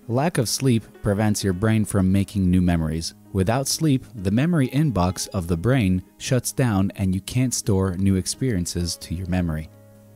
Lack of sleep prevents your brain from making new memories. Without sleep, the memory inbox of the brain shuts down and you can't store new experiences to your memory.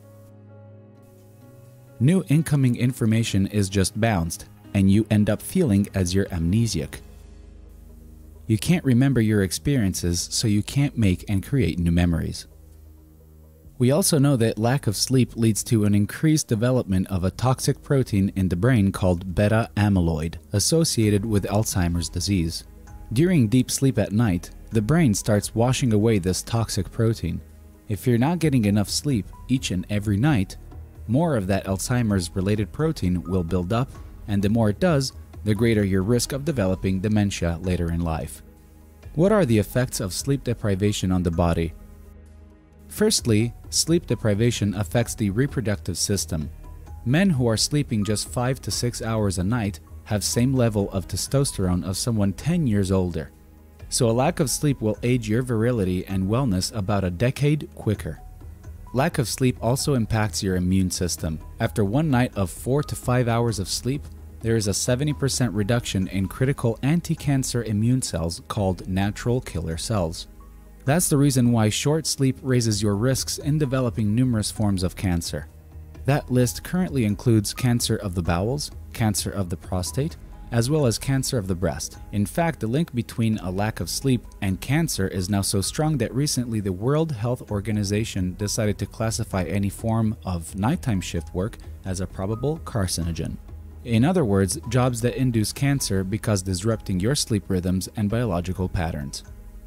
New incoming information is just bounced, and you end up feeling as you're amnesiac. You can't remember your experiences, so you can't make and create new memories. We also know that lack of sleep leads to an increased development of a toxic protein in the brain called beta amyloid, associated with Alzheimer's disease. During deep sleep at night, the brain starts washing away this toxic protein. If you're not getting enough sleep each and every night, more of that Alzheimer's-related protein will build up, and the more it does, the greater your risk of developing dementia later in life. What are the effects of sleep deprivation on the body? Firstly, sleep deprivation affects the reproductive system. Men who are sleeping just 5 to 6 hours a night have same level of testosterone of someone 10 years older. So a lack of sleep will age your virility and wellness about a decade quicker. Lack of sleep also impacts your immune system. After one night of 4 to 5 hours of sleep, there is a 70% reduction in critical anti-cancer immune cells called natural killer cells. That's the reason why short sleep raises your risks in developing numerous forms of cancer. That list currently includes cancer of the bowels, cancer of the prostate, as well as cancer of the breast. In fact, the link between a lack of sleep and cancer is now so strong that recently the World Health Organization decided to classify any form of nighttime shift work as a probable carcinogen. In other words, jobs that induce cancer because disrupting your sleep rhythms and biological patterns.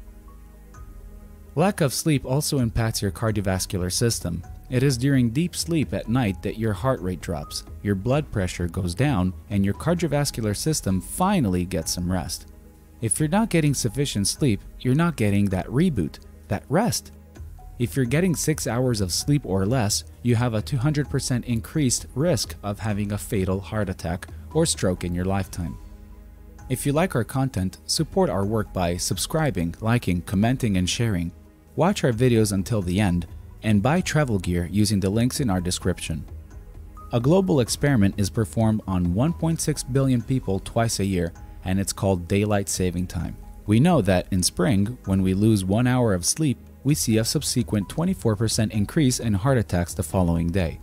Lack of sleep also impacts your cardiovascular system. It is during deep sleep at night that your heart rate drops, your blood pressure goes down, and your cardiovascular system finally gets some rest. If you're not getting sufficient sleep, you're not getting that reboot, that rest. If you're getting 6 hours of sleep or less, you have a 200% increased risk of having a fatal heart attack or stroke in your lifetime. If you like our content, support our work by subscribing, liking, commenting, and sharing. Watch our videos until the end, and buy travel gear using the links in our description. A global experiment is performed on 1.6 billion people twice a year, and it's called daylight saving time. We know that in spring, when we lose 1 hour of sleep, we see a subsequent 24% increase in heart attacks the following day.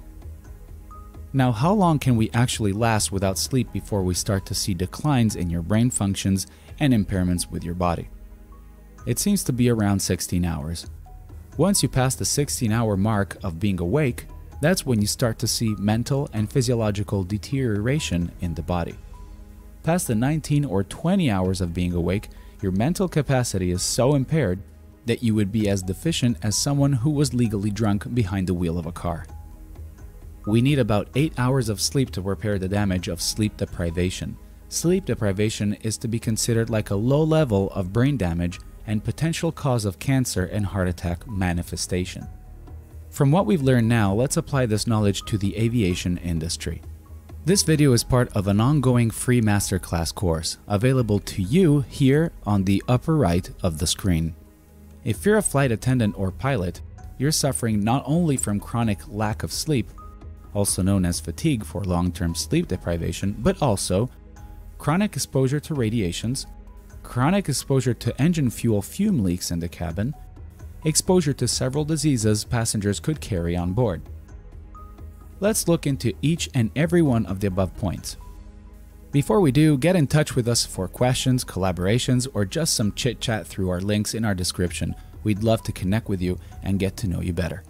Now, how long can we actually last without sleep before we start to see declines in your brain functions and impairments with your body? It seems to be around 16 hours. Once you pass the 16-hour mark of being awake, that's when you start to see mental and physiological deterioration in the body. Past the 19 or 20 hours of being awake, your mental capacity is so impaired that you would be as deficient as someone who was legally drunk behind the wheel of a car. We need about 8 hours of sleep to repair the damage of sleep deprivation. Sleep deprivation is to be considered like a low level of brain damage and potential cause of cancer and heart attack manifestation. From what we've learned now, let's apply this knowledge to the aviation industry. This video is part of an ongoing free masterclass course available to you here on the upper right of the screen. If you're a flight attendant or pilot, you're suffering not only from chronic lack of sleep, also known as fatigue for long-term sleep deprivation, but also chronic exposure to radiations, chronic exposure to engine fuel fume leaks in the cabin, exposure to several diseases passengers could carry on board. Let's look into each and every one of the above points. Before we do, get in touch with us for questions, collaborations, or just some chit-chat through our links in our description. We'd love to connect with you and get to know you better.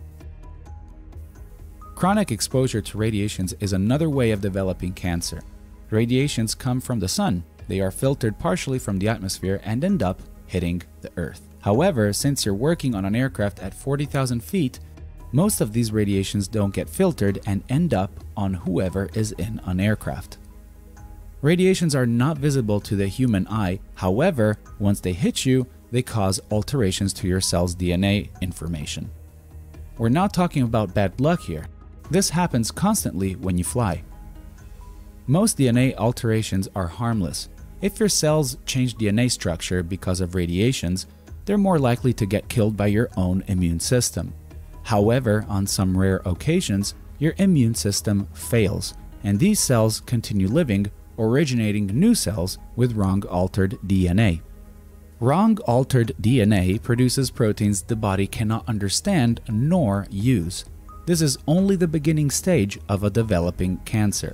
Chronic exposure to radiations is another way of developing cancer. Radiations come from the sun. They are filtered partially from the atmosphere and end up hitting the earth. However, since you're working on an aircraft at 40,000 feet, most of these radiations don't get filtered and end up on whoever is in an aircraft. Radiations are not visible to the human eye. However, once they hit you, they cause alterations to your cell's DNA information. We're not talking about bad luck here. This happens constantly when you fly. Most DNA alterations are harmless. If your cells change DNA structure because of radiations, they're more likely to get killed by your own immune system. However, on some rare occasions, your immune system fails, and these cells continue living originating new cells with wrong altered DNA. Wrong altered DNA produces proteins the body cannot understand nor use. This is only the beginning stage of a developing cancer.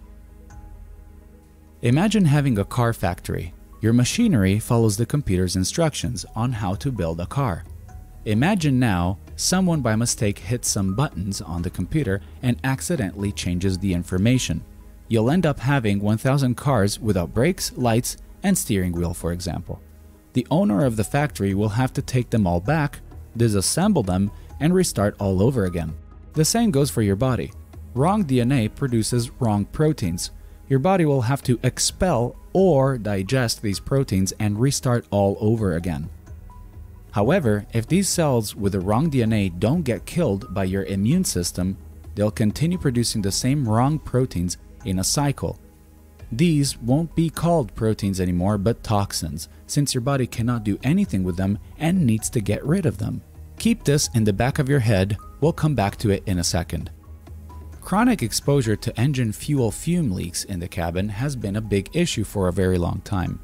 Imagine having a car factory. Your machinery follows the computer's instructions on how to build a car. Imagine now someone by mistake hits some buttons on the computer and accidentally changes the information. You'll end up having 1,000 cars without brakes, lights, and steering wheel, for example. The owner of the factory will have to take them all back, disassemble them, and restart all over again. The same goes for your body. Wrong DNA produces wrong proteins. Your body will have to expel or digest these proteins and restart all over again. However, if these cells with the wrong DNA don't get killed by your immune system, they'll continue producing the same wrong proteins in a cycle. These won't be called proteins anymore, but toxins, since your body cannot do anything with them and needs to get rid of them. Keep this in the back of your head. We'll come back to it in a second. Chronic exposure to engine fuel fume leaks in the cabin has been a big issue for a very long time.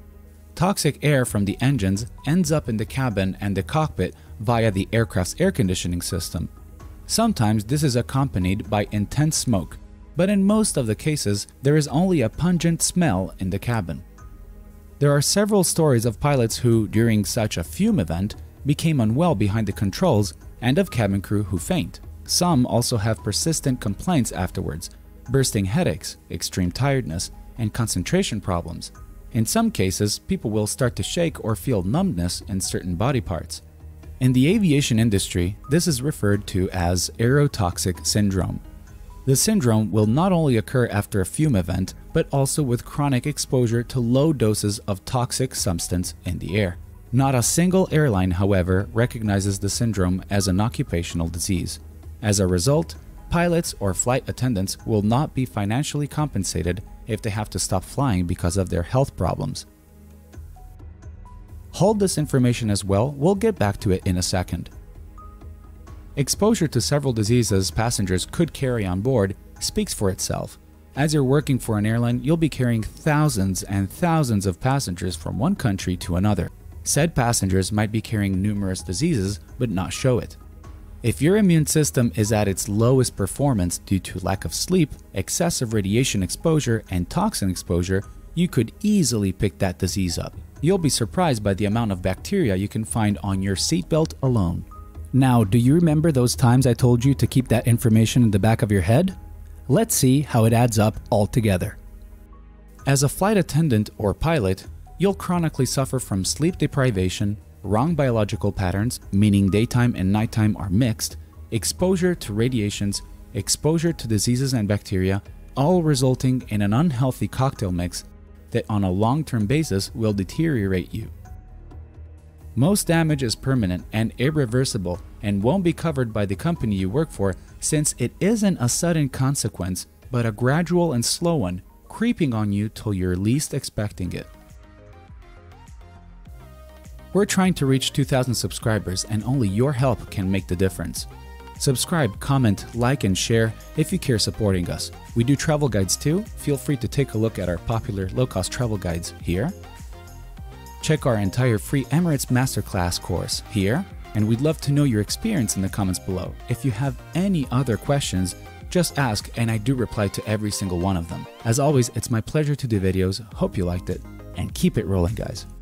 Toxic air from the engines ends up in the cabin and the cockpit via the aircraft's air conditioning system. Sometimes this is accompanied by intense smoke, but in most of the cases, there is only a pungent smell in the cabin. There are several stories of pilots who, during such a fume event, became unwell behind the controls and of cabin crew who faint. Some also have persistent complaints afterwards, bursting headaches, extreme tiredness, and concentration problems. In some cases, people will start to shake or feel numbness in certain body parts. In the aviation industry, this is referred to as AEROTOXIC syndrome. The syndrome will not only occur after a fume event, but also with chronic exposure to low doses of toxic substance in the air. Not a single airline, however, recognizes the syndrome as an occupational disease. As a result, pilots or flight attendants will not be financially compensated if they have to stop flying because of their health problems. Hold this information as well, we'll get back to it in a second. Exposure to several diseases passengers could carry on board speaks for itself. As you're working for an airline, you'll be carrying thousands and thousands of passengers from one country to another. Said passengers might be carrying numerous diseases but not show it. If your immune system is at its lowest performance due to lack of sleep, excessive radiation exposure, and toxin exposure, you could easily pick that disease up. You'll be surprised by the amount of bacteria you can find on your seatbelt alone. Now, do you remember those times I told you to keep that information in the back of your head? Let's see how it adds up all together. As a flight attendant or pilot, you'll chronically suffer from sleep deprivation, wrong biological patterns, meaning daytime and nighttime are mixed, exposure to radiations, exposure to diseases and bacteria, all resulting in an unhealthy cocktail mix that on a long-term basis will deteriorate you. Most damage is permanent and irreversible and won't be covered by the company you work for, since it isn't a sudden consequence, but a gradual and slow one, creeping on you till you're least expecting it. We're trying to reach 2,000 subscribers, and only your help can make the difference. Subscribe, comment, like, and share if you care supporting us. We do travel guides too. Feel free to take a look at our popular low-cost travel guides here. Check our entire free Emirates Masterclass course here, and we'd love to know your experience in the comments below. If you have any other questions, just ask and I do reply to every single one of them. As always, it's my pleasure to do videos. Hope you liked it, and keep it rolling, guys.